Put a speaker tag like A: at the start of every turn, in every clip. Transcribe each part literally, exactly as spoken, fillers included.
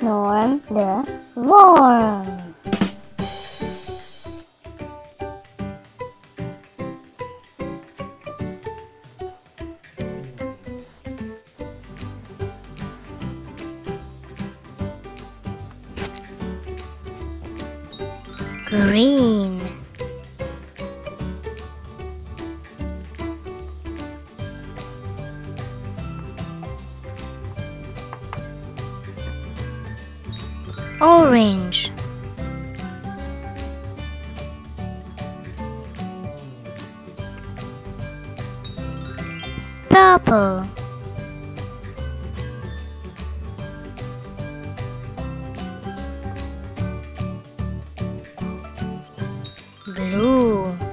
A: Norm the worm. Green. Orange. Purple. Blue.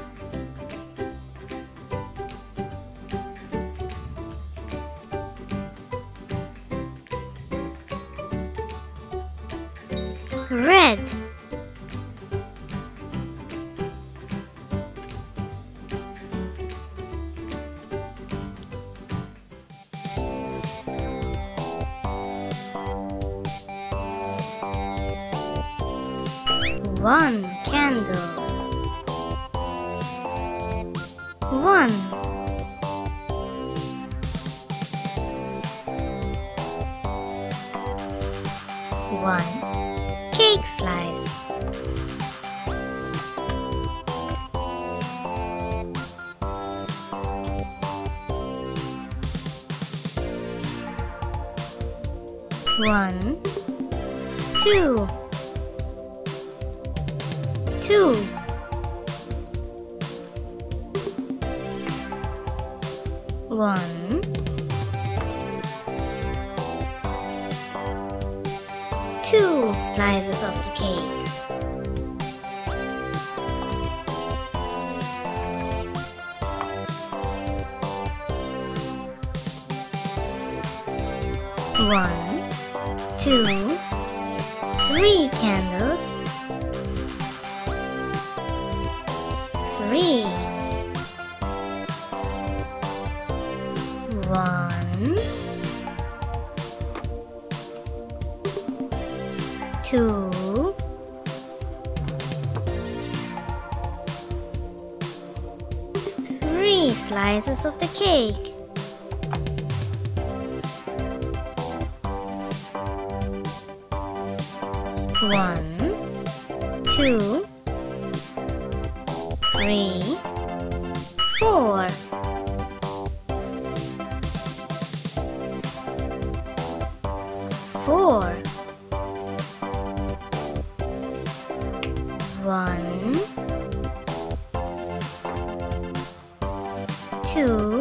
A: Red. One candle. One. One cake slice. One, two, two. One, two slices of the cake. One, two, three candles. Three. One, two, three slices of the cake. One, two, three, four. Four. One, two,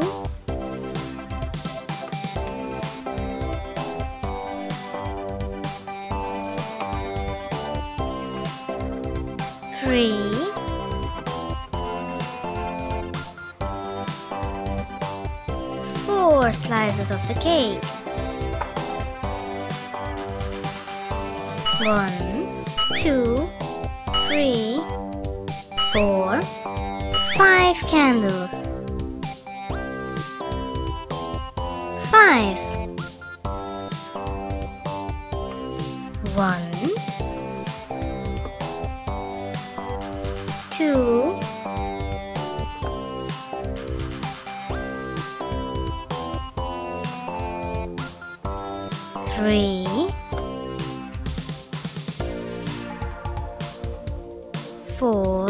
A: three, four slices of the cake. One, two, three, four, five candles. Five. One, two, three, four,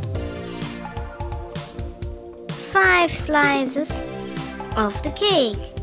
A: five slices of the cake.